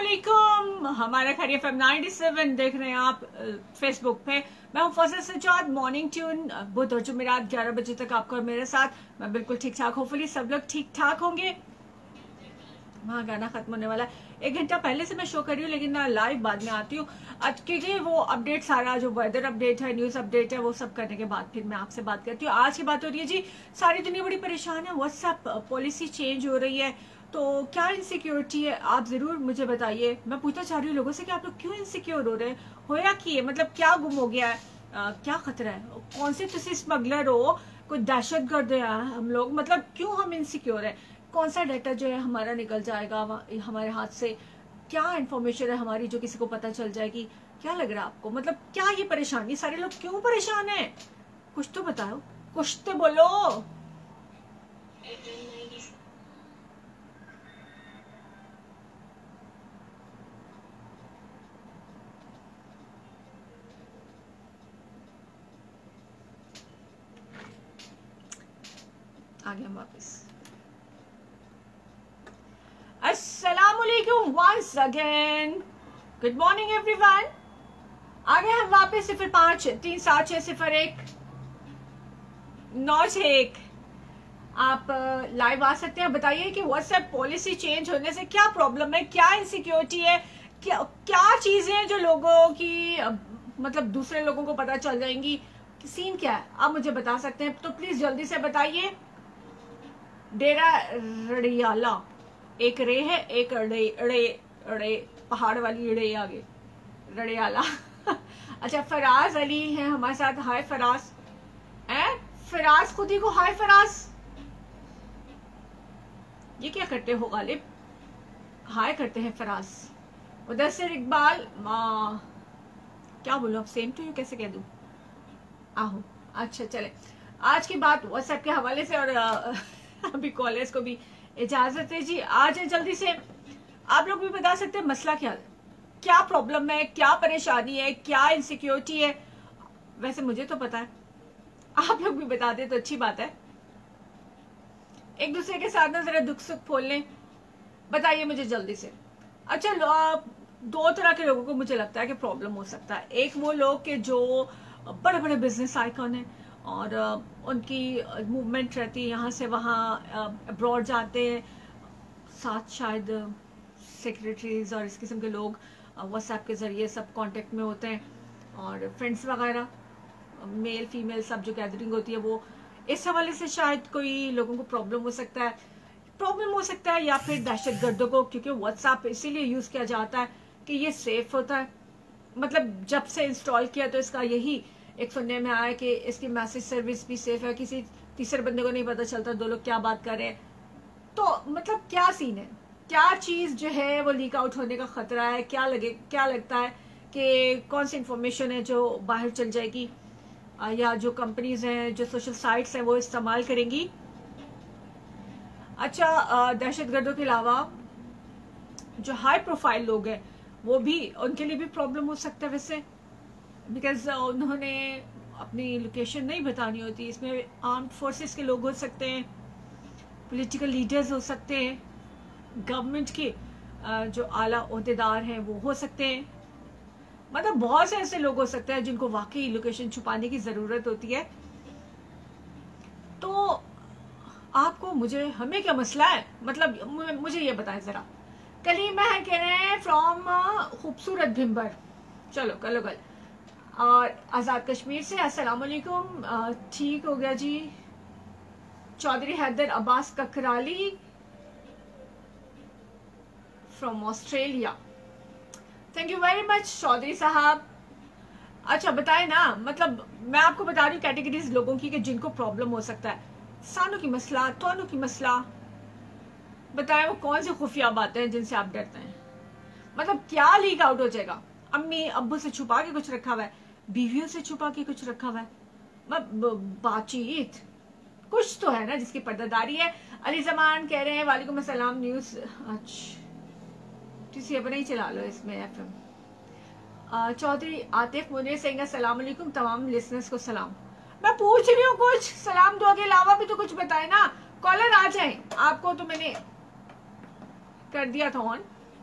अस्सलामुअलैकुम। हमारा खैरियत FM 97 देख रहे हैं आप फेसबुक पे। मैं हूँ फजल सजाद। मॉर्निंग ट्यून बुध और जुमेरात 11 बजे तक आपको और मेरे साथ। मैं बिल्कुल ठीक ठाक, होपफुली सब लोग ठीक ठाक होंगे। वहाँ गाना खत्म होने वाला है, 1 घंटा पहले से मैं शो कर रही हूँ, लेकिन मैं लाइव बाद में आती हूँ आज, क्योंकि वो अपडेट सारा जो वेदर अपडेट है, न्यूज़ अपडेट है, वो सब करने के बाद फिर मैं आपसे बात करती हूँ। आज की बात हो रही है जी, सारी दुनिया बड़ी परेशान है। व्हाट्सएप पॉलिसी चेंज हो रही है, तो क्या इनसिक्योरिटी है, आप ज़रूर मुझे बताइए। मैं पूछना चाह रही हूँ लोगों से कि आप लोग क्यों इनसिक्योर हो रहे हैं, होया कि मतलब क्या गुम हो गया है, क्या खतरा है, कौन से तुसी स्मगलर हो, कोई दहशतगर्द है हम लोग, मतलब क्यों हम इनसिक्योर है, कौन सा डाटा जो है हमारा निकल जाएगा हमारे हाथ से, क्या इन्फॉर्मेशन है हमारी जो किसी को पता चल जाएगी। क्या लग रहा है आपको, मतलब क्या ये परेशानी, सारे लोग क्यों परेशान हैं, कुछ तो बताओ, कुछ तो बोलो। आ गए हम वापस। अस्सलामुअलैकुम once again, good morning everyone. आ गए हम वापस। 0537600961 आप लाइव आ सकते हैं। बताइए कि व्हाट्सएप पॉलिसी चेंज होने से क्या प्रॉब्लम है, क्या इनसिक्योरिटी है, क्या क्या चीजें हैं जो लोगों की मतलब दूसरे लोगों को पता चल जाएंगी, सीन क्या है, आप मुझे बता सकते हैं तो प्लीज जल्दी से बताइए। डेरा रड़ियाला, एक रे है, एक अड़े अड़े अड़े, पहाड़ वाली अड़े आगे रड़ियाला। अच्छा, फराज अली है हमारे साथ। हाय फराज। फराज खुद ही को हाय फराज, ये क्या करते हो गालिब, हाय करते हैं फराज। मुदस्सिर इकबाल, क्या बोलो अब, सेम टू यू कैसे कह दूं, आहो। अच्छा चले, आज की बात व्हाट्सएप के हवाले से, और अभी कॉलेज को भी इजाजत है जी। आज है जल्दी से, आप लोग भी बता सकते हैं मसला क्या प्रॉब्लम है, क्या परेशानी है, क्या इनसिक्योरिटी है। वैसे मुझे तो पता है, आप लोग भी बता दें तो अच्छी बात है। एक दूसरे के साथ ना जरा दुख सुख फोल लें, बताइए मुझे जल्दी से। अच्छा, 2 तरह के लोगों को मुझे लगता है कि प्रॉब्लम हो सकता है। एक वो लोग के जो बड़े बड़े बिजनेस आइकॉन हैं और उनकी मूवमेंट रहती है यहाँ से वहाँ, अब्रॉड जाते हैं, साथ शायद सेक्रेटरीज और इस किस्म के लोग व्हाट्सएप के ज़रिए सब कांटेक्ट में होते हैं, और फ्रेंड्स वगैरह मेल फीमेल सब जो गैदरिंग होती है, वो इस हवाले से शायद कोई लोगों को प्रॉब्लम हो सकता है, या फिर दहशतगर्दों को, क्योंकि व्हाट्सएप इसीलिए यूज़ किया जाता है कि ये सेफ होता है। मतलब जब से इंस्टॉल किया तो इसका यही एक सुनने में आया कि इसकी मैसेज सर्विस भी सेफ है, किसी तीसरे बंदे को नहीं पता चलता 2 लोग क्या बात कर रहे हैं। तो मतलब क्या सीन है, क्या चीज़ जो है वो लीक आउट होने का खतरा है, क्या लगता है कि कौन सी इंफॉर्मेशन है जो बाहर चल जाएगी, या जो कंपनीज हैं, जो सोशल साइट्स हैं, वो इस्तेमाल करेंगी। अच्छा, दहशतगर्दों के अलावा जो हाई प्रोफाइल लोग हैं, वो भी, उनके लिए भी प्रॉब्लम हो सकता है वैसे, बिकॉज उन्होंने अपनी लोकेशन नहीं बतानी होती। इसमें आर्म्ड फोर्सेस के लोग हो सकते हैं, पॉलिटिकल लीडर्स हो सकते हैं, गवर्नमेंट के जो आला ओहदेदार हैं वो हो सकते हैं, मतलब बहुत से ऐसे लोग हो सकते हैं जिनको वाकई लोकेशन छुपाने की ज़रूरत होती है। तो आपको हमें क्या मसला है, मतलब मुझे ये बताएं ज़रा। कलीम है कह रहे हैं फ्रॉम खूबसूरत भिम्बर, चलो कल और आज़ाद कश्मीर से अस्सलाम वालेकुम, ठीक हो गया जी। Chaudhary Haider Abbas Kakrali from Australia, thank you very much Chaudhary साहब। अच्छा बताएं ना, मतलब मैं आपको बता रही हूँ कैटेगरीज लोगों की कि जिनको प्रॉब्लम हो सकता है। सानू की मसला, तोनू की मसला, बताएं वो कौन सी खुफिया बातें हैं जिनसे आप डरते हैं, मतलब क्या लीक आउट हो जाएगा। अम्मी अब्बू से छुपा के कुछ रखा हुआ है, बीवियों से छुपा के कुछ रखा हुआ है, बातचीत कुछ तो है ना जिसकी पर्दादारी है। अली जमान कह रहे हैं वालेकुम अस्सलाम न्यूज, अच्छा किसी अपने ही चला लो इसमें FM। चौधरी आतिफ मुनीर सिंह अस्सलाम वालेकुम, तमाम लिसनर्स को सलाम। मैं पूछ रही हूँ कुछ, सलाम दुआ के अलावा भी तो कुछ बताए ना। कॉलर आ जाए, आपको तो मैंने कर दिया था ऑन।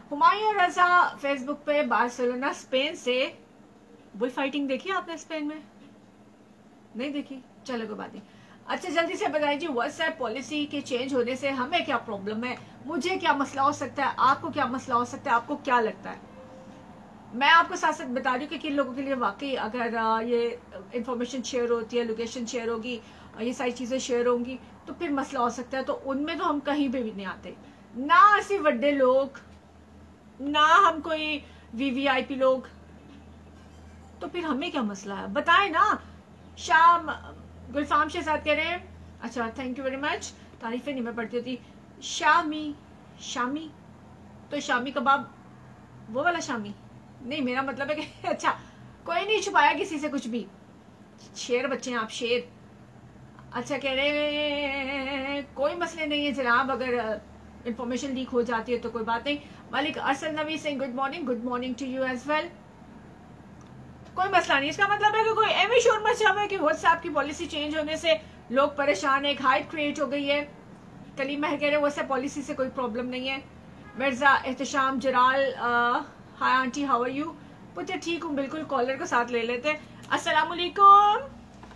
हुमायूं रजा फेसबुक पे बार्सिलोना स्पेन से। बुल फाइटिंग देखी आपने स्पेन में? नहीं देखी, चलो कोई बात नहीं। अच्छा जल्दी से बताइए जी, व्हाट्सएप पॉलिसी के चेंज होने से हमें क्या प्रॉब्लम है, मुझे क्या मसला हो सकता है, आपको क्या मसला हो सकता है, आपको क्या लगता है? मैं आपको साथ साथ बता रही हूँ कि किन लोगों के लिए वाकई अगर ये इंफॉर्मेशन शेयर होती है, लोकेशन शेयर होगी, ये सारी चीज़ें शेयर होंगी तो फिर मसला हो सकता है। तो उनमें तो हम कहीं पे भी नहीं आते, ना ऐसे बड़े लोग, ना हम कोई वीवीआईपी लोग, तो फिर हमें क्या मसला है, बताएं ना। शाम गुलफाम के साथ कह रहे हैं, अच्छा थैंक यू वेरी मच, तारीफें नहीं मैं पढ़ती होती। शामी, शामी तो शामी कबाब वो वाला शामी नहीं, मेरा मतलब है कि अच्छा कोई नहीं छुपाया किसी से कुछ भी, शेर बच्चे हैं आप, शेर। अच्छा कह रहे हैं कोई मसले नहीं है जनाब, अगर इंफॉर्मेशन लीक हो जाती है तो कोई बात नहीं। मालिक अरसल नबी से good morning to you as well. कोई मसला नहीं, इसका मतलब है कि कोई एवं शोर मचा हुआ है कि व्हाट्सएप की पॉलिसी चेंज होने से लोग परेशान है, एक हाइप क्रिएट हो गई है। कलीम महर कह रहे हैं व्हाट्सएप पॉलिसी से कोई प्रॉब्लम नहीं है। Mirza Ehtesham Jaral, hi aunty how are you? पुत्र ठीक हूँ बिल्कुल, कॉलर को साथ ले लेते हैं। अस्सलाम वालेकुम,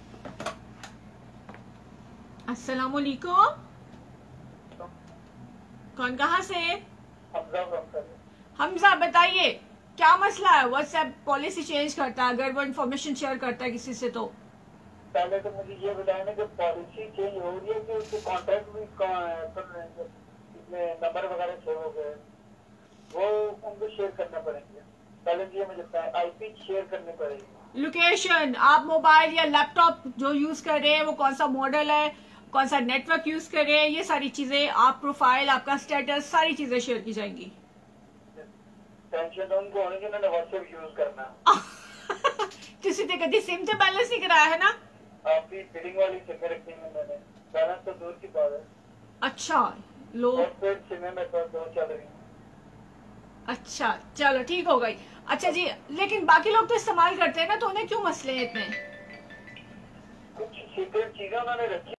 अस्सलाम वालेकुम। कौन कहाँ से? हमजा बताइए क्या मसला है? व्हाट्सएप पॉलिसी चेंज करता है अगर वो इन्फॉर्मेशन शेयर करता है किसी से तो पहले तो मुझे ये बताया ना कि पॉलिसी चेंज हो रही है कि उसके कॉन्ट्रैक्ट भी इसमें नंबर वगैरह शेयर हो गए, वो उनको शेयर करना पड़ेंगे। पहले ये मुझे आईपी शेयर करनी पड़ेगी। लोकेशन, आप मोबाइल या लैपटॉप जो यूज कर रहे हैं वो कौन सा मॉडल है, कौन सा नेटवर्क यूज कर रहे हैं, ये सारी चीजें, आप प्रोफाइल, आपका स्टेटस, सारी चीजें शेयर की जाएंगी। टेंशन तो उनको होने की ना व्हाट्सएप यूज करना। किसी ने कभी सिम से बैलेंस नहीं कराया है ना? आपकी बिलिंग वाली सिम रखी है मैंने, बैलेंस तो दूर की बात है। अच्छा लो, सिम मेरे पास दो चल रही है। अच्छा चलो ठीक हो गई। अच्छा जी, लेकिन बाकी लोग तो इस्तेमाल करते हैं ना, तो उन्हें क्यों मसले हैं इतने? कुछ सीक्रेट चीजें उन्होंने रखी।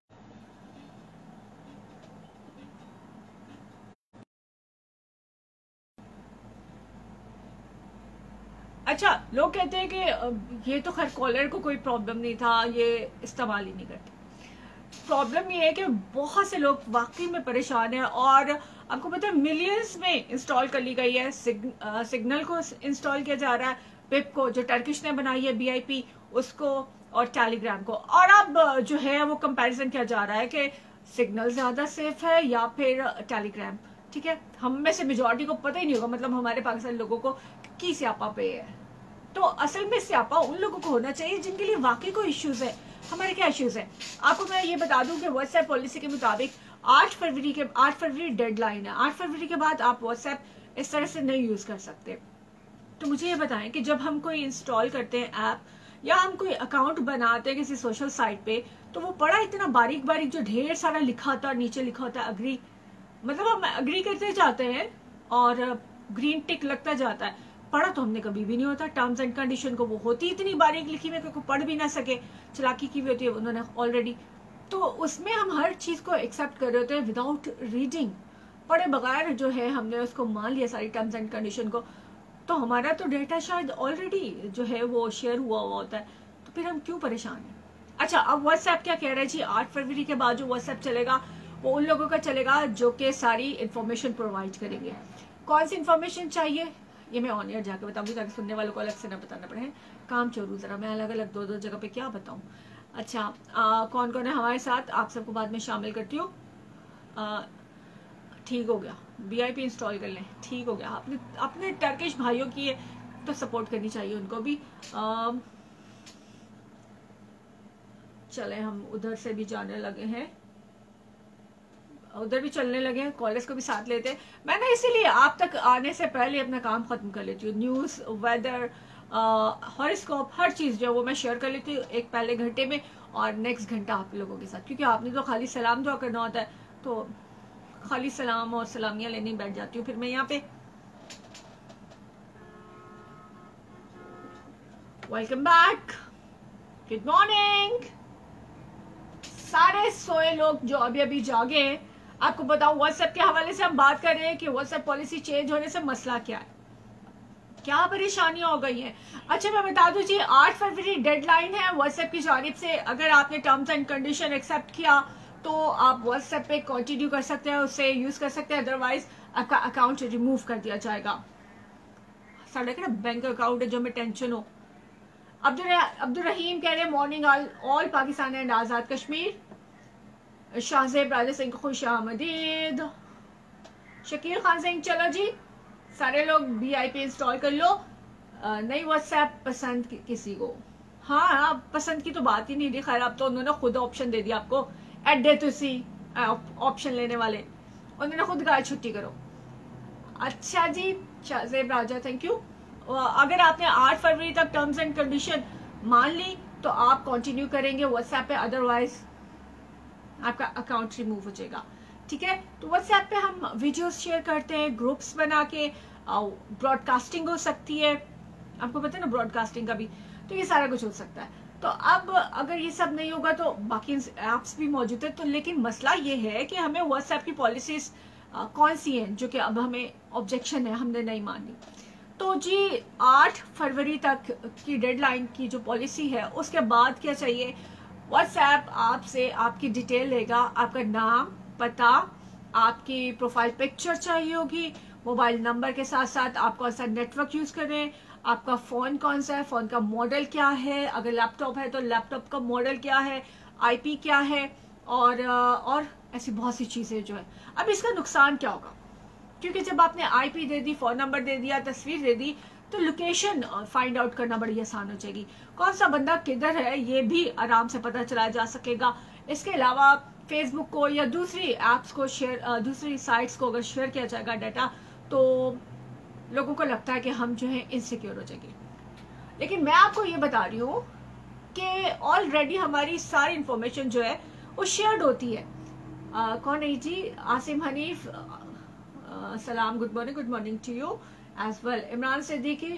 अच्छा लोग कहते हैं कि ये तो खैर कॉलर को कोई प्रॉब्लम नहीं था, ये इस्तेमाल ही नहीं करते। प्रॉब्लम ये है कि बहुत से लोग वाकई में परेशान हैं, और आपको पता है मिलियंस में इंस्टॉल कर ली गई है। सिग्नल को इंस्टॉल किया जा रहा है, पिप को जो टर्किश ने बनाई है बीआईपी उसको, और टेलीग्राम को। और अब जो है वो कंपैरिजन किया जा रहा है कि सिग्नल ज्यादा सेफ है या फिर टेलीग्राम। ठीक है, हम में से मेजोरिटी को पता ही नहीं होगा, मतलब हमारे पाकिस्तानी लोगों को की स्यापा पे है। तो असल में स्यापा उन लोगों को होना चाहिए जिनके लिए वाकई कोई इश्यूज है। हमारे क्या इश्यूज है? आपको मैं ये बता दूं कि व्हाट्सएप पॉलिसी के मुताबिक 8 फरवरी डेडलाइन है। 8 फरवरी के बाद आप व्हाट्सएप इस तरह से नहीं यूज कर सकते। तो मुझे ये बताएं कि जब हम कोई इंस्टॉल करते हैं ऐप, या हम कोई अकाउंट बनाते हैं किसी सोशल साइट पे, तो वो पढ़ा इतना बारीक बारीक जो ढेर सारा लिखा होता है, नीचे लिखा होता है अग्री, मतलब हम अग्री करते जाते हैं और ग्रीन टिक लगता जाता है, पढ़ा तो हमने कभी भी नहीं होता। टर्म्स एंड कंडीशन को वो होती इतनी बारीक लिखी में कोई पढ़ भी ना सके, चलाकी की भी होती है उन्होंने ऑलरेडी। तो उसमें हम हर चीज को एक्सेप्ट कर रहे होते हैं विदाउट रीडिंग, पढ़े बगैर जो है हमने उसको मान लिया सारी टर्म्स एंड कंडीशन को। तो हमारा तो डेटा शायद ऑलरेडी जो है वो शेयर हुआ होता है, तो फिर हम क्यों परेशान हैं? अच्छा अब व्हाट्सएप क्या कह रहा है जी, 8 फरवरी के बाद जो व्हाट्सएप चलेगा वो उन लोगों का चलेगा जो कि सारी इन्फॉर्मेशन प्रोवाइड करेंगे। कौन सी इन्फॉर्मेशन चाहिए ये मैं ऑन एयर जाकर बताऊंगी, ताकि सुनने वालों को अलग से ना बताना पड़े। काम चोरू जरा, मैं अलग अलग दो जगह पे क्या बताऊं। अच्छा कौन कौन है हमारे साथ, आप सबको बाद में शामिल करती हूँ। ठीक हो गया, बीआईपी इंस्टॉल कर लें, ठीक हो गया। अपने टर्किश भाइयों की तो सपोर्ट करनी चाहिए उनको भी। चले हम उधर से भी जाने लगे हैं, उधर भी चलने लगे हैं, कॉलेज को भी साथ लेते हैं। मैं ना इसीलिए आप तक आने से पहले अपना काम खत्म कर लेती हूँ। न्यूज, वेदर, हॉरोस्कोप, हर चीज जो है वो मैं शेयर कर लेती हूँ एक पहले घंटे में, और नेक्स्ट घंटा आप लोगों के साथ, क्योंकि आपने तो खाली सलाम दुआ करना होता है, तो खाली सलाम और सलामियां लेने बैठ जाती हूँ फिर मैं यहाँ पे। Welcome back, good morning. सारे सोए लोग जो अभी अभी जागे, आपको बताऊं व्हाट्सएप के हवाले से हम बात कर रहे हैं कि व्हाट्सएप पॉलिसी चेंज होने से मसला क्या है, क्या परेशानियां हो गई हैं। अच्छा मैं बता दूं जी 8 फरवरी डेडलाइन है व्हाट्सएप की जानिब से। अगर आपने टर्म्स एंड कंडीशन एक्सेप्ट किया तो आप व्हाट्सएप पे कंटिन्यू कर सकते हैं, उससे यूज कर सकते हैं, अदरवाइज आपका अकाउंट रिमूव कर दिया जाएगा। साढ़े का बैंक अकाउंट है जो हमें टेंशन हो। अब्दुल रहीम कह रहे हैं morning all Pakistan and Azad Kashmir. Shahzeb Raja Singh खुश आमदीद। शकील खान सिंह चलो जी सारे लोग VIP इंस्टॉल कर लो। नहीं व्हाट्सएप पसंद किसी को, हाँ पसंद की तो बात ही नहीं थी। खैर अब तो उन्होंने खुद ऑप्शन दे दिया आपको, एडे तुसी ऑप्शन लेने वाले उन्होंने खुद कहा छुट्टी करो। अच्छा जी शाहजेब राजा थैंक यू। अगर आपने 8 फरवरी तक टर्म्स एंड कंडीशन मान ली तो आप कंटिन्यू करेंगे व्हाट्सएप पे, अदरवाइज आपका अकाउंट रिमूव हो जाएगा। ठीक है, तो व्हाट्सएप पे हम वीडियोस शेयर करते हैं ग्रुप्स बना के, ब्रॉडकास्टिंग हो सकती है, आपको पता है ना ब्रॉडकास्टिंग का भी, तो ये सारा कुछ हो सकता है। तो अब अगर ये सब नहीं होगा तो बाकी ऐप्स भी मौजूद है। तो लेकिन मसला ये है कि हमें व्हाट्सएप की पॉलिसीज कौन सी हैं जो कि अब हमें ऑब्जेक्शन है, हमने नहीं मानी। तो जी 8 फरवरी तक की डेडलाइन की जो पॉलिसी है उसके बाद क्या चाहिए, व्हाट्सएप आपसे आपकी डिटेल लेगा, आपका नाम पता, आपकी प्रोफाइल पिक्चर चाहिए होगी, मोबाइल नंबर के साथ साथ आप कौन सा नेटवर्क यूज कर रहे हैं, आपका फोन कौन सा है, फोन का मॉडल क्या है, अगर लैपटॉप है तो लैपटॉप का मॉडल क्या है, IP क्या है, और ऐसी बहुत सी चीजें जो है। अब इसका नुकसान क्या होगा, क्योंकि जब आपने IP दे दी, फोन नंबर दे दिया, तस्वीर दे दी, तो लोकेशन फाइंड आउट करना बड़ी आसान हो जाएगी। कौन सा बंदा किधर है ये भी आराम से पता चला जा सकेगा। इसके अलावा फेसबुक को या दूसरी एप्स को शेयर, दूसरी साइट्स को अगर शेयर किया जाएगा डाटा, तो लोगों को लगता है कि हम जो है इनसिक्योर हो जाएंगे। लेकिन मैं आपको ये बता रही हूँ कि ऑलरेडी हमारी सारी इंफॉर्मेशन जो है वो शेयर्ड होती है। कौन है जी, आसिम हनीफ सलाम, good morning to you as well. Imran Siddiqui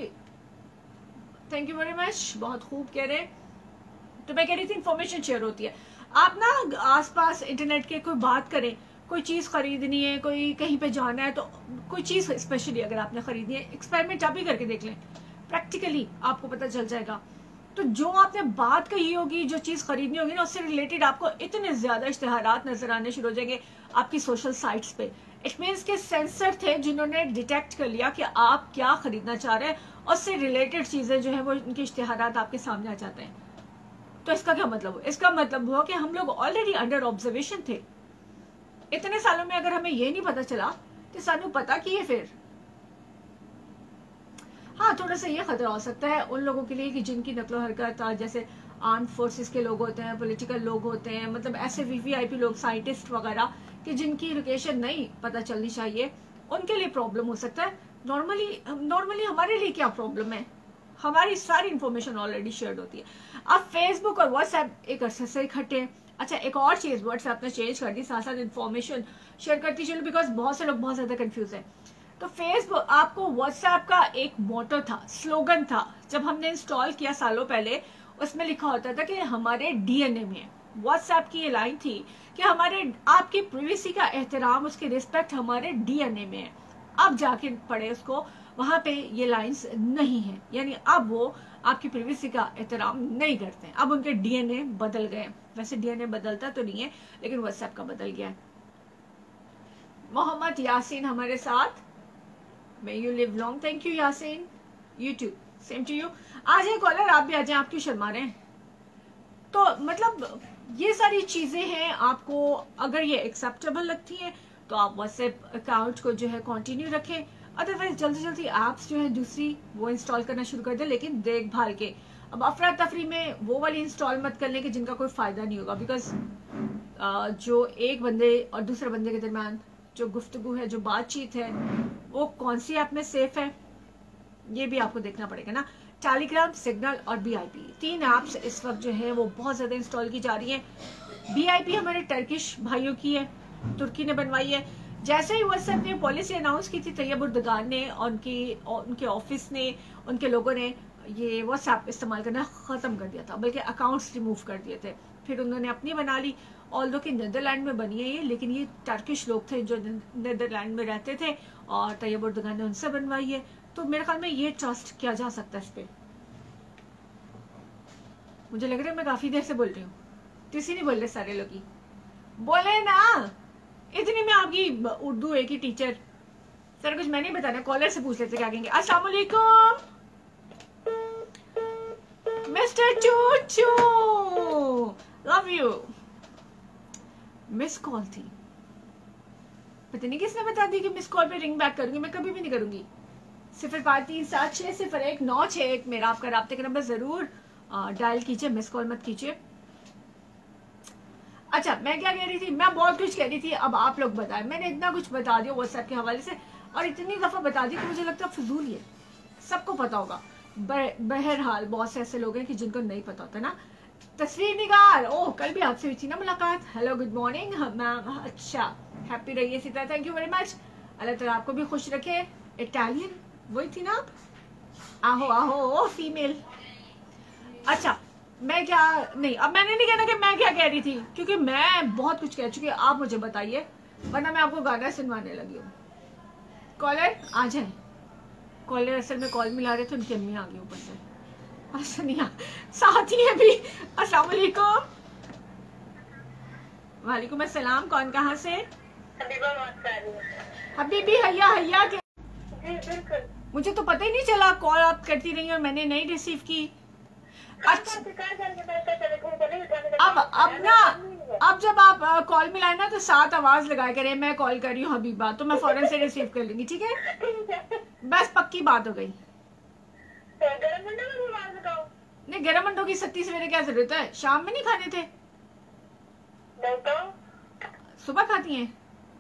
thank you very much, बहुत खूब कह रहे। तो मैं कह रही थी इंफॉर्मेशन शेयर होती है। आप ना आसपास इंटरनेट के कोई बात करें, कोई चीज खरीदनी है, कोई कहीं पे जाना है, तो कोई चीज स्पेशली अगर आपने खरीदनी है, एक्सपेरिमेंट आप ही करके देख लें, प्रैक्टिकली आपको पता चल जाएगा। तो जो आपने बात कही होगी, जो चीज खरीदनी होगी ना, उससे रिलेटेड आपको इतने ज्यादा इश्तेहारात नजर आने शुरू हो जाएंगे आपकी सोशल साइट्स पे। इट मीन्स के सेंसर थे जिन्होंने डिटेक्ट कर लिया कि आप क्या खरीदना चाह रहे हैं, और उससे रिलेटेड चीजें जो है वो उनके इश्तेहारात आपके सामने आ जाते हैं। तो इसका क्या मतलब हुआ? इसका मतलब हुआ कि हम लोग ऑलरेडी अंडर ऑब्जर्वेशन थे। इतने सालों में अगर हमें ये नहीं पता चला तो सानू पता कि ये फिर हाँ थोड़ा सा ये खतरा हो सकता है उन लोगों के लिए कि जिनकी नकलो हरकत, जैसे आर्म फोर्सेस के लोग होते हैं, पॉलिटिकल लोग होते हैं, मतलब ऐसे VVIP लोग, साइंटिस्ट वगैरह, कि जिनकी लोकेशन नहीं पता चलनी चाहिए, उनके लिए प्रॉब्लम हो सकता है। नॉर्मली हमारे लिए क्या प्रॉब्लम है, हमारी सारी इंफॉर्मेशन ऑलरेडी शेयर होती है। अब फेसबुक और व्हाट्सएप एक अरसे से इकट्ठे हैं। अच्छा एक और चीज व्हाट्सएप ने चेंज कर दी, साथ साथ इन्फॉर्मेशन शेयर करती चलो, बिकॉज बहुत से लोग बहुत ज्यादा कंफ्यूज है। तो फेसबुक, आपको व्हाट्सएप का एक मोटो था, स्लोगन था, जब हमने इंस्टॉल किया सालों पहले, उसमें लिखा होता था कि हमारे DNA में है। व्हाट्सएप की ये लाइन थी कि हमारे आपकी प्राइवेसी का एहतराम, उसकी रिस्पेक्ट हमारे DNA में है। अब जाके पढ़े उसको, वहां पे ये लाइंस नहीं है, यानी अब वो आपकी प्राइवेसी का एहतराम नहीं करते हैं। अब उनके DNA बदल गए। वैसे DNA बदलता तो नहीं है, लेकिन व्हाट्सएप का बदल गया है। मोहम्मद यासीन हमारे साथ, may you live long, thank you Yasin, you too, same to you. आज एक कॉलर, आप भी आ जाए, आप क्यों शर्मा रहे हैं? तो मतलब ये सारी चीजें हैं, आपको अगर ये एक्सेप्टेबल लगती है तो आप व्हाट्सएप अकाउंट को जो है कंटिन्यू रखें, अदरवाइज जल्दी ऐप्स जो है दूसरी वो इंस्टॉल करना शुरू कर दे, लेकिन देखभाल के। अब अफरा तफरी में वो वाली इंस्टॉल मत कर लें कि जिनका कोई फायदा नहीं होगा, बिकॉज जो एक बंदे और दूसरे बंदे के दरमियान जो गुफ्तगू है, जो बातचीत है, वो कौन सी ऐप में सेफ है, ये भी आपको देखना पड़ेगा ना। टेलीग्राम, सिग्नल और BIP, 3 ऐप्स इस वक्त जो है वो बहुत ज्यादा इंस्टॉल की जा रही है। BIP हमारे टर्किश भाइयों की है, तुर्की ने बनवाई है। जैसे ही व्हाट्सएप ने पॉलिसी अनाउंस की थी, तैयब उर्दगान ने और उनके ऑफिस ने, उनके लोगों ने ये व्हाट्सएप इस्तेमाल करना खत्म कर दिया था, बल्कि अकाउंट्स रिमूव कर दिए थे। फिर उन्होंने अपनी बना ली ऑल्दो कि नीदरलैंड में बनी है ये, लेकिन ये टर्किश लोग थे जो नीदरलैंड में रहते थे और तैयब उर्दगान ने उनसे बनवाई है। तो मेरे ख्याल में ये ट्रस्ट किया जा सकता है इस पर। मुझे लग रहा है मैं काफी देर से बोल रही हूँ, किसी नहीं बोल रहे, सारे लोग ही बोले ना। इतनी में आपकी उर्दू एक ही टीचर, सर कुछ मैं नहीं बताना, कॉलर से पूछ लेते क्या कहेंगे। अस्सलाम वालेकुम mister Chuchu, love you. Miss call थी, पता नहीं किसने बता दी कि मिस कॉल पे रिंग बैक करूंगी। मैं कभी भी नहीं करूंगी। 0537601961 मेरा आपका राब्ते का नंबर, जरूर डायल कीजिए, मिस कॉल मत कीजिए। अच्छा, मैं क्या कह रही थी, मैं बहुत कुछ कह रही थी, अब आप लोग बताएं। मैंने इतना कुछ बता दिया व्हाट्सएप के हवाले से, और इतनी दफा बता दी कि मुझे लगता है फिजूल है, सबको पता होगा। बहरहाल बहुत से ऐसे लोग हैं कि जिनको नहीं पता होता ना। तस्वीर निगार, ओह कल भी आपसे हुई थी ना मुलाकात। हेलो गुड मॉर्निंग मैम, अच्छा हैप्पी रहिए Sita, thank you very much. अल्लाह ताला आपको भी खुश रखे। इटालियन वही थी ना आप, आहो आहो ओ फीमेल। अच्छा मैं क्या नहीं, अब मैंने नहीं कहना कि मैं क्या कह रही थी, क्योंकि मैं बहुत कुछ कह चुकी हूँ। आप मुझे बताइए, वरना मैं आपको गाना सुनवाने लगी हूँ। कॉलर आ जाए, कॉलर असल में कॉल मिला रहे थे, उनकी अम्मी आ गई ऊपर से। सुनिया साथी है भी। अस्सलाम वालेकुम। वालेकुम अस्सलाम, कौन कहाँ से? हबीबी हैया हैया के। मुझे तो पता ही नहीं चला, कॉल आप करती रही और मैंने नहीं रिसीव की। अच्छा अब ना, अब जब आप कॉल मिलाए ना तो साथ आवाज लगाया करें, मैं कॉल कर रही हूँ हबीबा, तो मैं फौरन से रिसीव कर लूंगी, ठीक है? बस पक्की बात हो गई। नहीं, गरम अंडों की सत्ती सवेरे क्या जरूरत है, शाम में नहीं खाने थे? सुबह खाती हैं?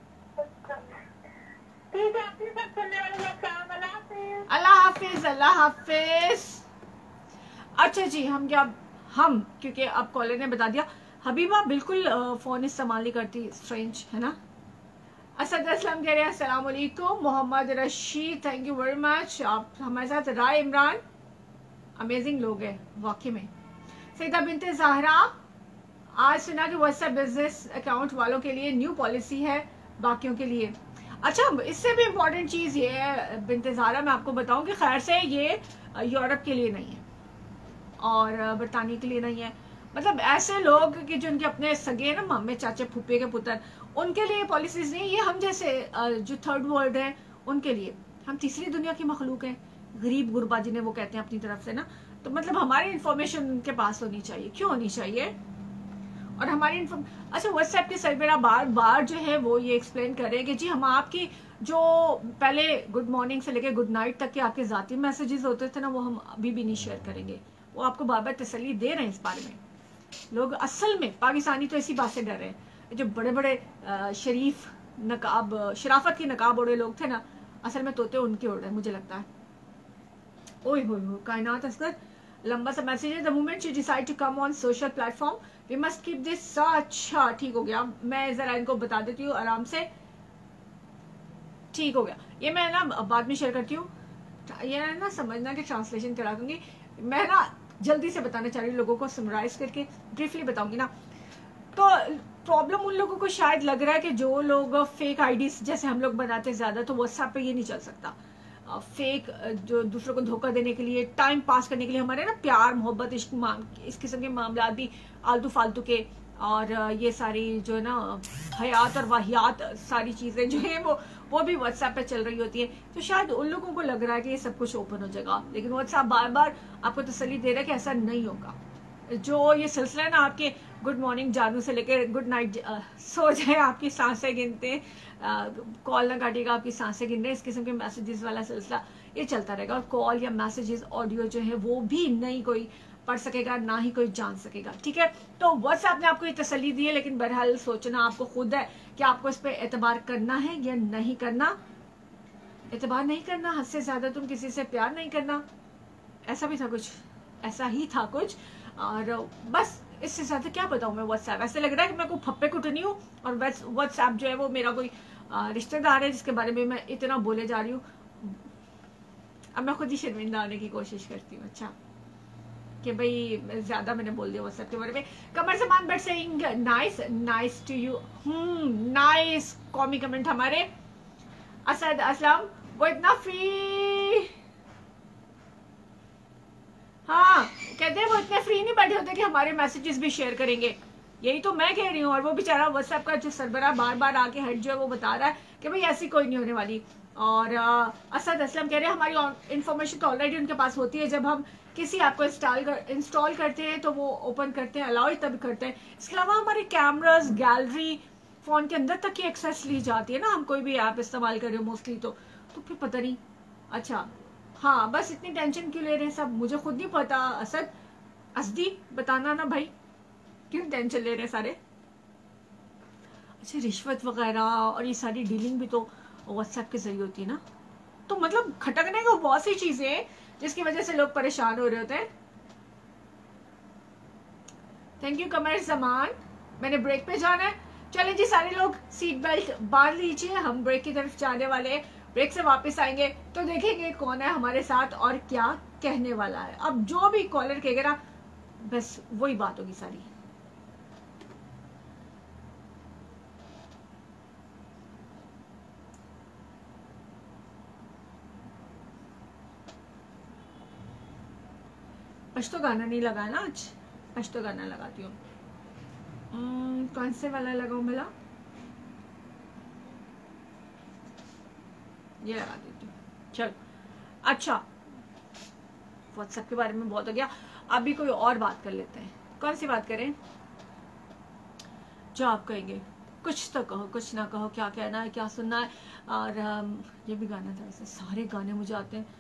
अल्लाह हाफिज, अल्लाह हाफिज। अच्छा जी, हम क्या, हम क्योंकि अब कॉलर ने बता दिया। हबीबा बिल्कुल फोन इस्तेमाल नहीं करती, स्ट्रेंज है ना। असद असलम कह रहे हैं अस्सलाम वालेकुम। Mohammad Rashid, thank you very much, आप हमारे साथ। राय इमरान, अमेजिंग लोग हैं वाकई में। सईदा बिनते ज़हरा, आज सुना कि व्हाट्सएप बिजनेस अकाउंट वालों के लिए न्यू पॉलिसी है, बाकियों के लिए। अच्छा, इससे भी इम्पोर्टेंट चीज़ ये है बिनते ज़हरा, मैं आपको बताऊं कि खैर से ये यूरोप के लिए नहीं है और बरतानिया के लिए नहीं है। मतलब ऐसे लोग कि जो उनके अपने सगे ना, मामे चाचे फूफे के पुत्र, उनके लिए पॉलिसीज नहीं। ये हम जैसे जो थर्ड वर्ल्ड है उनके लिए, हम तीसरी दुनिया की मखलूक हैं, गरीब गुरबा जिन्हें वो कहते हैं अपनी तरफ से ना। तो मतलब हमारी इन्फॉर्मेशन उनके पास होनी चाहिए, क्यों होनी चाहिए? और हमारी अच्छा, व्हाट्सएप के सरबराह बार बार जो है वो ये एक्सप्लेन कर रहे हैं कि जी हम आपकी जो पहले गुड मॉर्निंग से लेकर गुड नाइट तक के आपके जाती मैसेजेस होते थे ना, वो हम अभी भी नहीं शेयर करेंगे। वो आपको बार बार तसल्ली दे रहे हैं इस बारे में। लोग असल में पाकिस्तानी तो इसी बात से डर रहे हैं, जो बड़े बड़े शरीफ नकाब, शराफत की नकाब ओढ़े लोग थे ना, असल में तोते उनके ओढ़ रहे हैं मुझे लगता है। ओए हो कायनात असगर, लंबा सा मैसेज है। The moment you decide to come on social platform we must keep this. अच्छा ठीक हो गया, मैं जरा इनको बता देती हूँ आराम से। ठीक हो गया, ये मैं ना बाद में शेयर करती हूँ। ये ना समझना कि ट्रांसलेशन करा दूंगी मैं ना, जल्दी से बताना चाह रही हूँ लोगों को, समराइज करके ब्रीफली बताऊंगी ना। तो प्रॉब्लम उन लोगों को शायद लग रहा है कि जो लोग फेक आईडीज जैसे हम लोग बनाते हैं ज्यादा, तो व्हाट्सएप पे ये नहीं चल सकता। फेक जो दूसरों को धोखा देने के लिए, टाइम पास करने के लिए, हमारे ना प्यार मोहब्बत इस किस्म के मामला भी आलतू फालतू के, और ये सारी जो है ना हयात और वाहियात सारी चीजें जो है वो भी व्हाट्सएप पे चल रही होती है। तो शायद उन लोगों को लग रहा है कि ये सब कुछ ओपन हो जाएगा, लेकिन व्हाट्सएप बार बार आपको तसल्ली दे रहा है कि ऐसा नहीं होगा। जो ये सिलसिला है ना, आपके गुड मॉर्निंग जानू से लेकर गुड नाइट सो जाए, आपकी सांसें गिनते, कॉल ना काटिएगा, आपकी सांसें गिन रहे, इस किस्म के मैसेजेस वाला सिलसिला ये चलता रहेगा। और कॉल या मैसेजेस ऑडियो जो है वो भी नहीं कोई पढ़ सकेगा, ना ही कोई जान सकेगा, ठीक है? तो व्हाट्सएप ने आपको ये तसल्ली दी है, लेकिन बहरहाल सोचना आपको खुद है कि आपको इस पर एतबार करना है या नहीं करना। एतबार नहीं करना, हद से ज्यादा तुम किसी से प्यार नहीं करना, ऐसा भी था कुछ, ऐसा ही था कुछ। और बस इससे ज्यादा क्या बताऊं मैं। व्हाट्सएप ऐसे लग रहा है कि मैं कोई फप्पे कुटनी हूँ, और व्हाट्सएप जो है वो मेरा कोई रिश्तेदार है जिसके बारे में मैं इतना बोले जा रही हूँ। अब मैं खुद ही शर्मिंदा होने की कोशिश करती हूँ। अच्छा कि भाई ज्यादा मैंने बोल दिया व्हाट्सएप के बारे में। Qamar Zaman but saying nice, nice to you, nice कॉमी कमेंट हमारे। असद असलम वो इतना फ्री, हाँ कहते हैं वो इतने फ्री नहीं बैठे होते कि हमारे मैसेजेस भी शेयर करेंगे, यही तो मैं कह रही हूँ। और वो बेचारा व्हाट्सएप का जो सरबरा बार बार आके हेड जो है वो बता रहा है कि भाई ऐसी कोई नहीं होने वाली। और असद असलम कह रहे हैं हमारी इन्फॉर्मेशन तो ऑलरेडी उनके पास होती है, जब हम किसी ऐप को इंस्टॉल करते हैं तो वो ओपन करते हैं, अलाउ तब करते हैं। इसके अलावा हमारे कैमरास, गैलरी, फोन के अंदर तक की एक्सेस ली जाती है ना, हम कोई भी ऐप इस्तेमाल कर रहे हो मोस्टली तो फिर पता नहीं। अच्छा हाँ, बस इतनी टेंशन क्यों ले रहे हैं सब, मुझे खुद नहीं पता। असद असदी बताना ना भाई, क्यों टेंशन ले रहे हैं सारे। अच्छा रिश्वत वगैरह और ये सारी डीलिंग भी तो व्हाट्सएप के जरिए होती है ना, तो मतलब खटकने को बहुत सी चीजें हैं जिसकी वजह से लोग परेशान हो रहे होते हैं। Thank you Qamar Zaman. मैंने ब्रेक पे जाना है, चले जी सारे लोग सीट बेल्ट बांध लीजिए, हम ब्रेक की तरफ जाने वाले हैं। ब्रेक से वापस आएंगे तो देखेंगे कौन है हमारे साथ और क्या कहने वाला है। अब जो भी कॉलर कहेगा ना बस वही बात होगी सारी। पश्तो गाना नहीं लगा ना आज, पश्तो गाना लगाती हूँ। कौन से वाला लगाऊं भला, ये लगा देती हूँ। चलो अच्छा, व्हाट्सएप के बारे में बहुत हो गया, अभी कोई और बात कर लेते हैं। कौन सी बात करें, जो आप कहेंगे, कुछ तो कहो, कुछ ना कहो, क्या कहना है, क्या सुनना है। और ये भी गाना था, ऐसे सारे गाने मुझे आते हैं,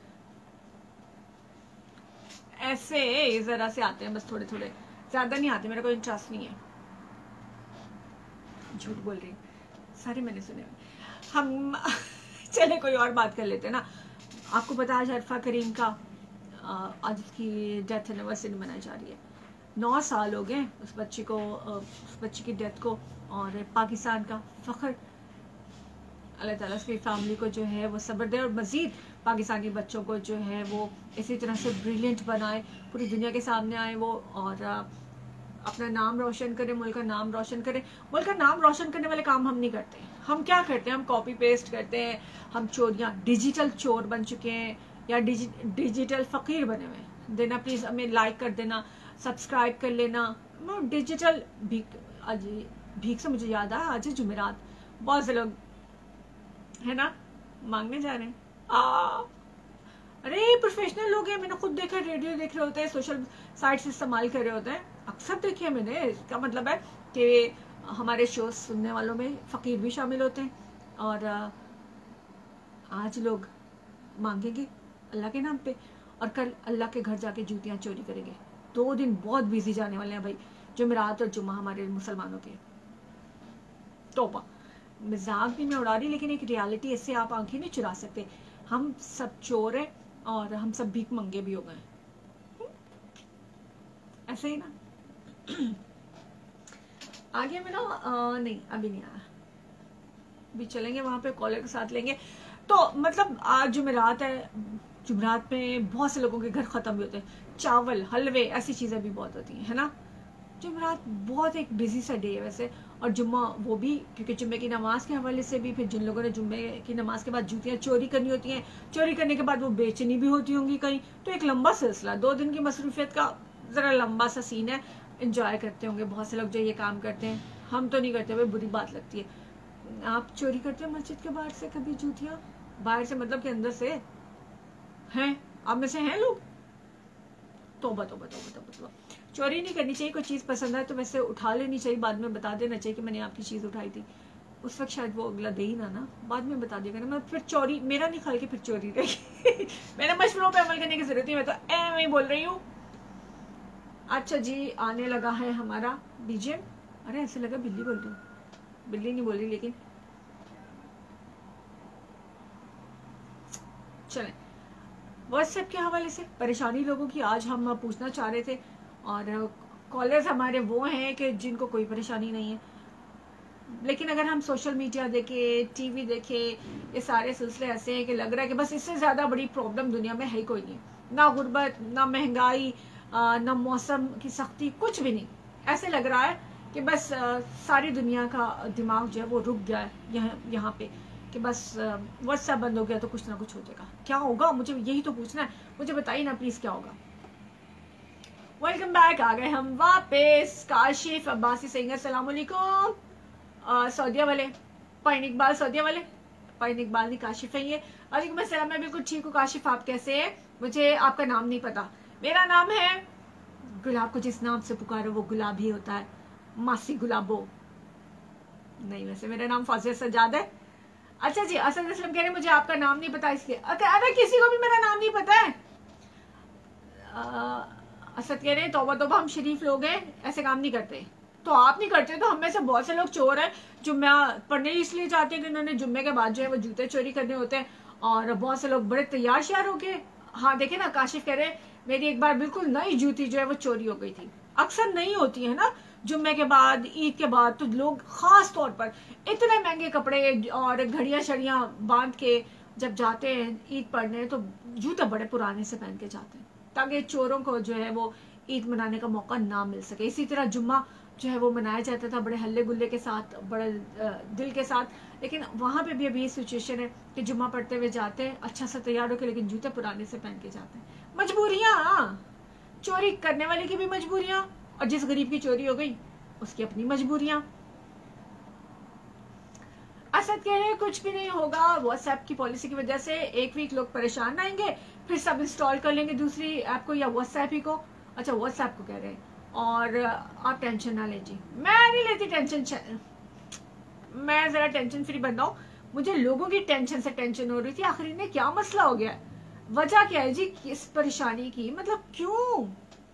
ऐसे जरा से आते हैं बस, थोड़े थोड़े, ज्यादा नहीं आते, मेरा कोई इंटरेस्ट नहीं है। झूठ बोल रही, सारे मैंने सुने। हम चले कोई और बात कर लेते हैं ना। आपको पता है आज अरफा करीम का आज उसकी डेथ एनिवर्सरी मनाई जा रही है। 9 साल हो गए उस बच्ची को, उस बच्ची की डेथ को। और पाकिस्तान का फख्र, अल्लाह ताला उसकी फैमिली को जो है वो सब्र दे और मज़ीद पाकिस्तानी बच्चों को जो है वो इसी तरह से ब्रिलियंट बनाए, पूरी दुनिया के सामने आए वो, और अपना नाम रोशन करें, मुल्क का नाम रोशन करें। मुल्क का नाम रोशन करने वाले काम हम नहीं करते। हम क्या करते हैं, हम कॉपी पेस्ट करते हैं, हम चोरियाँ, डिजिटल चोर बन चुके हैं या डिजिटल फ़कीर बने हुए हैं। देना प्लीज़ हमें लाइक कर देना, सब्सक्राइब कर लेना। डिजिटल भीख, आज भीख से मुझे याद आया, आज जुमेरात, बहुत से लोग है ना मांगने जा रहे हैं। अरे प्रोफेशनल लोग हैं, मैंने खुद देखा, रेडियो देख रहे होते हैं, सोशल साइट्स इस्तेमाल कर रहे होते हैं, अक्सर देखिए मैंने। इसका मतलब है कि हमारे शो सुनने वालों में फ़कीर भी शामिल होते हैं। और आज लोग मांगेंगे अल्लाह के नाम पे, और कल अल्लाह के घर जाके जूतियाँ चोरी करेंगे। 2 दिन बहुत बिजी जाने वाले हैं भाई, जुमेरात और जुम्मा हमारे मुसलमानों के। तौबा, मजाक भी मैं उड़ा रही, लेकिन एक रियलिटी, इससे आप आंखें नहीं चुरा सकते। हम सब चोर हैं और हम सब भीख मंगे भी हो गए, ऐसे ही ना। आगे में ना नहीं अभी नहीं आया, अभी चलेंगे वहां पे, कॉलर के साथ लेंगे। तो मतलब आज जुमेरात है, जुमेरात में बहुत से लोगों के घर खत्म भी होते हैं, चावल, हलवे, ऐसी चीजें भी बहुत होती हैं, है ना। जुमेरात बहुत एक बिजी सा डे है वैसे, और जुम्मा वो भी, क्योंकि जुम्मे की नमाज के हवाले से भी, फिर जिन लोगों ने जुम्मे की नमाज के बाद जूतियाँ चोरी करनी होती हैं, चोरी करने के बाद वो बेचनी भी होती होंगी कहीं, तो एक लंबा सिलसिला, 2 दिन की मसरूफियत का ज़रा लंबा सा सीन है। इंजॉय करते होंगे बहुत से लोग जो ये काम करते हैं, हम तो नहीं करते भाई, बुरी बात लगती है। आप चोरी करते हो मस्जिद के बाहर से कभी जूतियाँ? बाहर से मतलब कि अंदर से हैं, आप में से हैं लोग? तौबा तौबा तौबा तौबा, चोरी नहीं करनी चाहिए। कोई चीज़ पसंद है तो वैसे उठा लेनी चाहिए, बाद में बता देना चाहिए कि मैंने आपकी चीज़ उठाई थी। उस वक्त शायद वो अगला दे ही ना, बाद में बता दिया करना, फिर चोरी मेरा नहीं ख्याल कि फिर चोरी रहेगी। मैंने मशवरों पे अमल करने की जरूरत नहीं, मैं तो ऐਵੇਂ ही बोल रही हूँ। अच्छा जी, आने लगा है हमारा बीजेम। अरे ऐसे लगा बिल्ली बोल रही हूँ, बिल्ली नहीं बोल रही, लेकिन चलें। व्हाट्सएप के हवाले से परेशानी लोगों की आज हम पूछना चाह रहे थे, और कॉलर्स हमारे वो हैं कि जिनको कोई परेशानी नहीं है, लेकिन अगर हम सोशल मीडिया देखें, टीवी देखें, ये सारे सिलसिले ऐसे हैं कि लग रहा है कि बस इससे ज़्यादा बड़ी प्रॉब्लम दुनिया में है ही कोई नहीं। ना गुर्बत, ना महंगाई, ना मौसम की सख्ती, कुछ भी नहीं। ऐसे लग रहा है कि बस सारी दुनिया का दिमाग जो है वो रुक गया है यहाँ पे, कि बस व्हाट्सएप बंद हो गया तो कुछ ना कुछ हो जाएगा। क्या होगा, मुझे यही तो पूछना है, मुझे बताइए ना प्लीज क्या होगा। वेलकम बैक, आ गए हम वापस। काशिफ अब्बासी सिंह, अस्सलाम वालेकुम। सऊदिया वाले पॉइंट इकबाल, सऊदिया वाले पॉइंट इकबाल नहीं, काशिफ है ये। वालेकुम अस्सलाम, मैं बिल्कुल ठीक हूँ काशिफ, आप कैसे हैं? मुझे आपका नाम नहीं पता। मेरा नाम है, गुलाब को जिस नाम से पुकारो वो गुलाब ही होता है, मासी गुलाबो नहीं। वैसे मेरा नाम फौजिया सज्जाद है। अच्छा जी, असद असलम कह रहे मुझे आपका नाम नहीं पता इसलिए। अरे किसी को भी मेरा नाम नहीं पता है। असद कह रहे तौबा तौबा, हम शरीफ लोग हैं, ऐसे काम नहीं करते। तो आप नहीं करते तो हम में से बहुत से लोग चोर हैं। जुम्मा पढ़ने इसलिए जाते हैं कि उन्होंने जुम्मे के बाद जो है वो जूते चोरी करने होते हैं, और बहुत से लोग बड़े तैयार श्यार होके। हाँ देखे ना, काशिफ कह रहे मेरी एक बार बिल्कुल नई जूती जो है वो चोरी हो गई थी। अक्सर नहीं होती है ना, जुम्मे के बाद, ईद के बाद, तो लोग खास तौर पर इतने महंगे कपड़े और घड़ियां शड़ियां बांध के जब जाते हैं ईद पढ़ने, तो जूते बड़े पुराने से पहन के जाते हैं ताकि चोरों को जो है वो ईद मनाने का मौका ना मिल सके। इसी तरह जुम्मा जो है वो मनाया जाता था बड़े हल्ले गुल्ले के साथ, बड़े दिल के साथ। लेकिन वहां पे भी अभी ये सिचुएशन है कि जुम्मा पढ़ते हुए जाते हैं अच्छा सा तैयार होकर, लेकिन जूते पुराने से पहन के जाते हैं। मजबूरियां, चोरी करने वाले की भी मजबूरियां, और जिस गरीब की चोरी हो गई उसकी अपनी मजबूरियां। असद कह रहे हैं कुछ भी नहीं होगा, व्हाट्सएप की पॉलिसी की वजह से एक वीक लोग परेशान आएंगे, फिर सब इंस्टॉल कर लेंगे दूसरी ऐप को या व्हाट्सएप ही को। अच्छा व्हाट्सएप को कह रहे हैं, और आप टेंशन ना लीजिए। मैं नहीं लेती टेंशन, मैं जरा टेंशन फ्री बन रहा हूँ। मुझे लोगों की टेंशन से टेंशन हो रही थी, आखिर इन्हें क्या मसला हो गया, वजह क्या है जी किस परेशानी की, मतलब क्यों।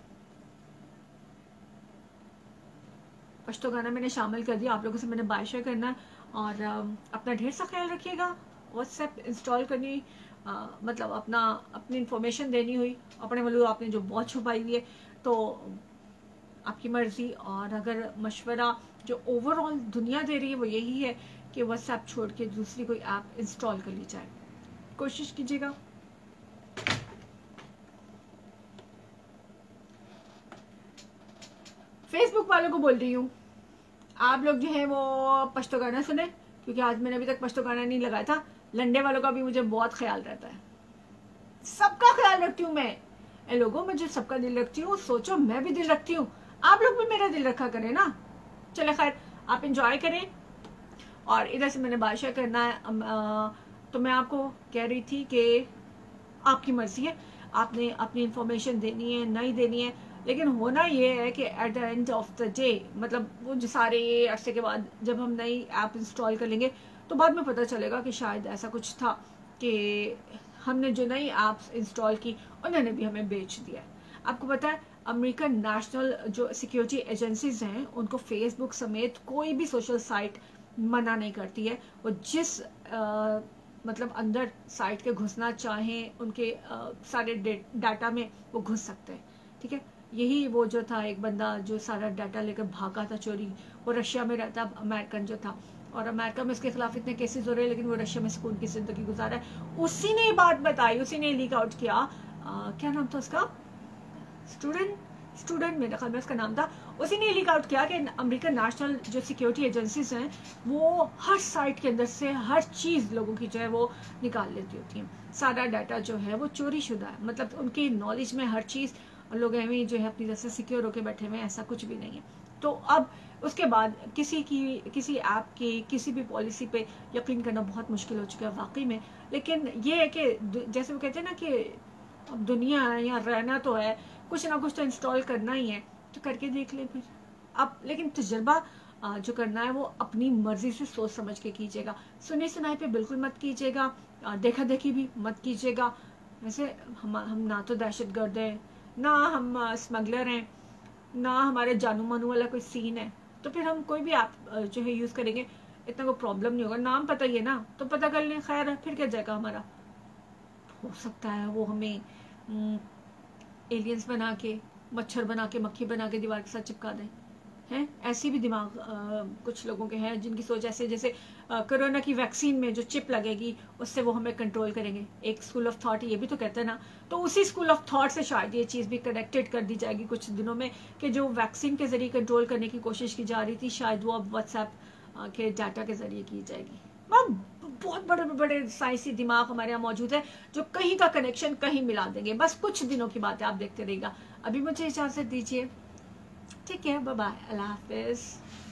पश्तो गाना मैंने शामिल कर दिया, आप लोगों से मैंने बाय शेयर करना है, और अपना ढेर सा ख्याल रखिएगा। व्हाट्सएप इंस्टॉल करनी मतलब अपनी इंफॉर्मेशन देनी हुई अपने वालों, आपने जो बहुत छुपाई हुई है तो आपकी मर्जी। और अगर मशवरा जो ओवरऑल दुनिया दे रही है वो यही है कि व्हाट्सएप छोड़ के दूसरी कोई ऐप इंस्टॉल कर ली जाए, कोशिश कीजिएगा। फेसबुक वालों को बोल रही हूँ, आप लोग जो है वो पश्तो गाना सुने, क्योंकि आज मैंने अभी तक पश्तो गाना नहीं लगाया था। लंडे वालों का भी मुझे बहुत ख्याल रहता है, सबका ख्याल रखती हूँ मैं। लोगों में जो सबका दिल रखती हूँ, सोचो मैं भी दिल रखती हूँ, आप लोग भी मेरा दिल रखा करें ना। चले खैर, आप इंजॉय करें। और इधर से मैंने बादशाह करना है, तो मैं आपको कह रही थी कि आपकी मर्जी है, आपने अपनी इंफॉर्मेशन देनी है नहीं देनी है, लेकिन होना ये है कि at the end of the day, मतलब वो जो सारे अरसे के बाद जब हम नई ऐप इंस्टॉल कर लेंगे तो बाद में पता चलेगा कि शायद ऐसा कुछ था कि हमने जो नई ऐप्स इंस्टॉल की उन्होंने भी हमें बेच दिया। आपको पता है अमेरिकन नेशनल जो सिक्योरिटी एजेंसीज हैं उनको फेसबुक समेत कोई भी सोशल साइट मना नहीं करती है। वो जिस मतलब अंदर साइट के घुसना चाहें उनके सारे डाटा में वो घुस सकते हैं, ठीक है। यही वो जो था एक बंदा जो सारा डाटा लेकर भागा था चोरी, वो रशिया में रहता, अमेरिकन जो था, और अमेरिका में उसके खिलाफ इतने केसेस हो रहे हैं, लेकिन वो रशिया में सुकून की जिंदगी गुजारा है। उसी ने ये बात बताई, उसी ने लीक आउट किया, क्या नाम था उसका, स्टूडेंट मेरे ख्याल में उसका नाम था। उसी ने लीक आउट किया कि अमेरिकन नेशनल जो सिक्योरिटी एजेंसीज हैं वो हर साइट के अंदर से हर चीज़ लोगों की जो है वो निकाल लेती होती हैं, सारा डाटा जो है वो चोरी शुदा है, मतलब उनकी नॉलेज में हर चीज़, लोग एवं जो है अपनी तरह से सिक्योर होकर बैठे हुए हैं, ऐसा कुछ भी नहीं है। तो अब उसके बाद किसी ऐप की किसी भी पॉलिसी पे यकीन करना बहुत मुश्किल हो चुका है वाकई में। लेकिन ये है कि जैसे वो कहते हैं ना कि अब दुनिया है, यहाँ रहना तो है, कुछ ना कुछ तो इंस्टॉल करना ही है, तो करके देख ले फिर। अब लेकिन तजर्बा जो करना है वो अपनी मर्जी से सोच समझ के कीजिएगा, सुने सुनाए पे बिल्कुल मत कीजिएगा, देखा देखी भी मत कीजिएगा। वैसे हम ना तो दहशत गर्द है, ना हम स्मगलर हैं, ना हमारे जानू मानू वाला कोई सीन है, तो फिर हम कोई भी ऐप जो है यूज़ करेंगे इतना कोई प्रॉब्लम नहीं होगा। नाम पता ही है ना, तो पता कर लें, खैर है, फिर क्या जाएगा हमारा। हो सकता है वो हमें एलियंस बना के, मच्छर बना के, मक्खी बना के दीवार के साथ चिपका दें, हैं, ऐसी भी दिमाग कुछ लोगों के हैं जिनकी सोच ऐसे, जैसे कोरोना की वैक्सीन में जो चिप लगेगी उससे वो हमें कंट्रोल करेंगे, एक स्कूल ऑफ थॉट ये भी तो कहते हैं ना। तो उसी स्कूल ऑफ थॉट से शायद ये चीज़ भी कनेक्टेड कर दी जाएगी कुछ दिनों में, कि जो वैक्सीन के जरिए कंट्रोल करने की कोशिश की जा रही थी शायद वो अब व्हाट्सएप के डाटा के जरिए की जाएगी। बहुत बड़े बड़े साइंसी दिमाग हमारे यहाँ मौजूद है जो कहीं का कनेक्शन कहीं मिला देंगे। बस कुछ दिनों की बात है, आप देखते रहिएगा। अभी मुझे इजाज़त दीजिए, ठीक है, बाय बाय, अल्लाह हाफिज़।